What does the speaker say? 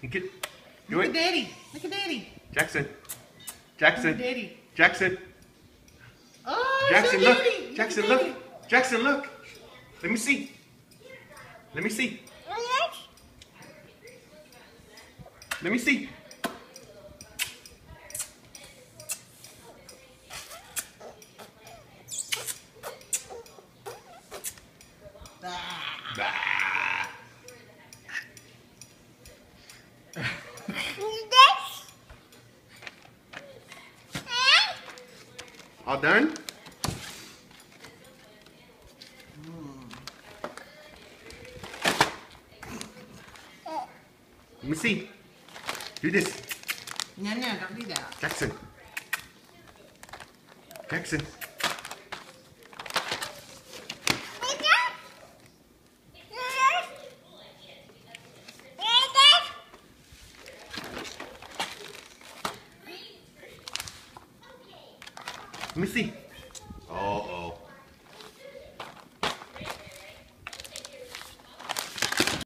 Do Look it. at Daddy. Look at Daddy. Jackson. Look Jackson. at Daddy. Jackson. Oh, Jackson, show look. Daddy. Jackson, at look. Daddy. Jackson, look. Let me see. Let me see. Let me see. Ah. Bah. All done? Let me see. Do this. No, don't do that. Jackson. Jackson. Let me see. Uh-oh.